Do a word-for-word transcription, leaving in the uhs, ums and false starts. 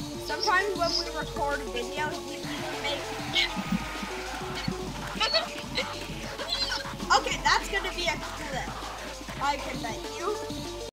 Sometimes when we record videos, we either make. Okay, that's gonna be a clip. I can bet you.